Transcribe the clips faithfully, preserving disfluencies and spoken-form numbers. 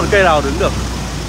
một cây nào đứng được.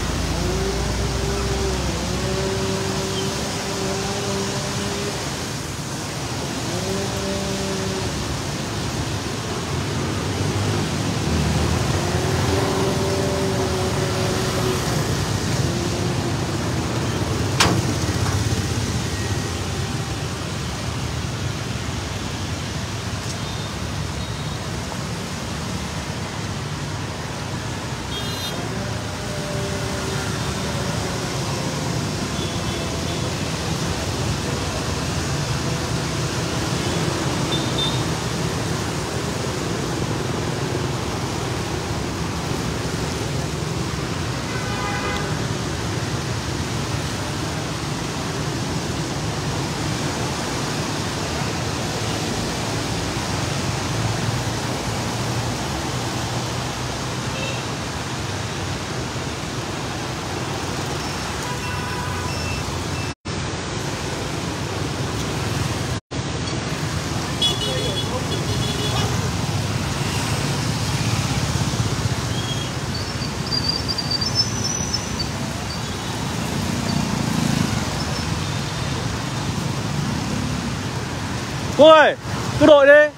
Cô ơi, cứ đội đi.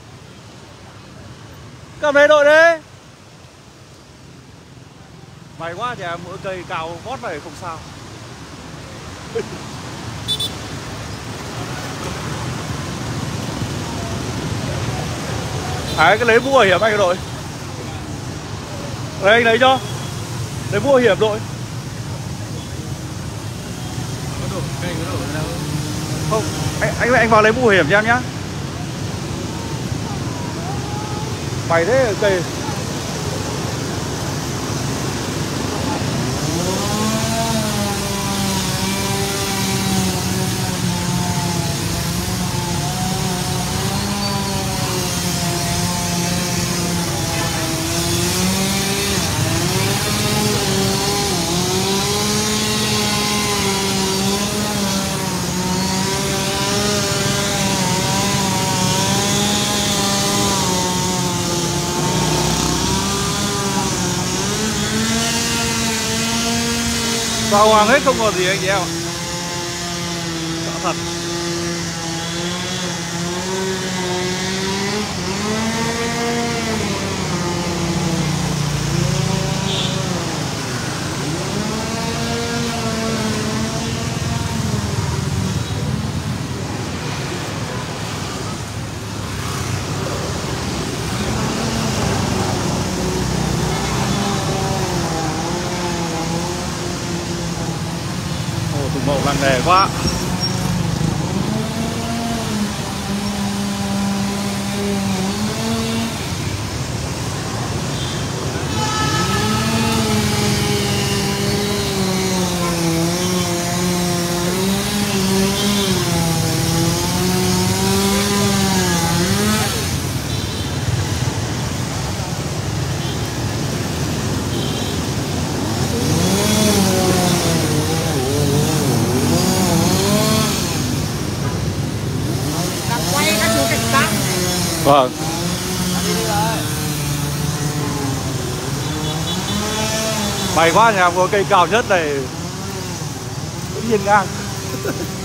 Cầm lấy đội đi. May quá, nhà em mỗi cây cao vót này không sao. Đấy, cái lấy mũ bảo hiểm anh đội. Đây anh lấy cho. Lấy mũ bảo hiểm đội. Không, anh anh anh vào lấy mũ bảo hiểm cho em nhá. Mày thế cây. Vào hoàng hết không còn gì anh chị em ạ. Sợ thật. Màu làng nghề quá. Vâng. May quá, nhà em có cây cao nhất này tự nhiên ngang.